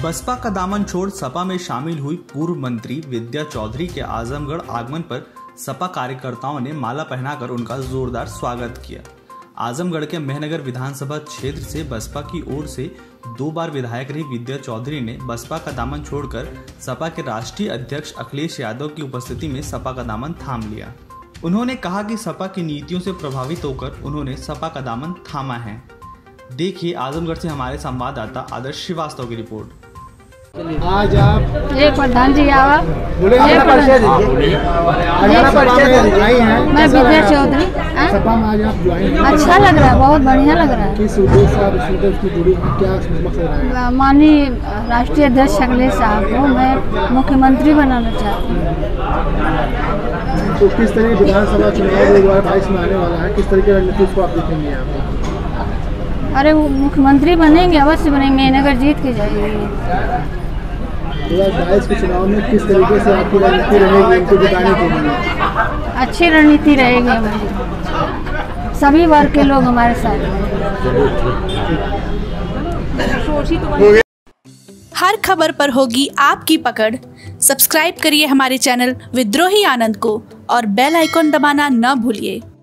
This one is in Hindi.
बसपा का दामन छोड़ सपा में शामिल हुई पूर्व मंत्री विद्या चौधरी के आजमगढ़ आगमन पर सपा कार्यकर्ताओं ने माला पहनाकर उनका जोरदार स्वागत किया। आजमगढ़ के मेहनगर विधानसभा क्षेत्र से बसपा की ओर से 2 बार विधायक रही विद्या चौधरी ने बसपा का दामन छोड़कर सपा के राष्ट्रीय अध्यक्ष अखिलेश यादव की उपस्थिति में सपा का दामन थाम लिया। उन्होंने कहा कि सपा की नीतियों से प्रभावित होकर उन्होंने सपा का दामन थामा है। देखिए आजमगढ़ से हमारे संवाददाता आदर्श श्रीवास्तव की रिपोर्ट। आज आप एक प्रधान जी आवा मैं विद्या चौधरी। सपा में आज आप ज्वाइन, अच्छा लग रहा है, बहुत बढ़िया लग रहा है। किस उद्देश्य से की जुड़ी, क्या मकसद रहा है? माननीय राष्ट्रीय अध्यक्ष अखिलेश साहब को मैं मुख्यमंत्री बनाना चाहती हूँ। तो किस तरह विधानसभा चुनाव 2022 में आने वाला है, किस तरह की रणनीति को आप देखेंगे आप? अरे वो मुख्यमंत्री बनेंगे, अवश्य बनेंगे, नगर जीत के जाएंगे। 2022 के चुनाव में किस तरीके से आपकी रणनीति रहेगी इनको जिताने के लिए? अच्छी रणनीति रहेगी हमारी, सभी वर्ग के लोग हमारे साथ हैं। हर खबर पर होगी आपकी पकड़। सब्सक्राइब करिए हमारे चैनल विद्रोही आनंद को और बेल आइकॉन दबाना न भूलिए।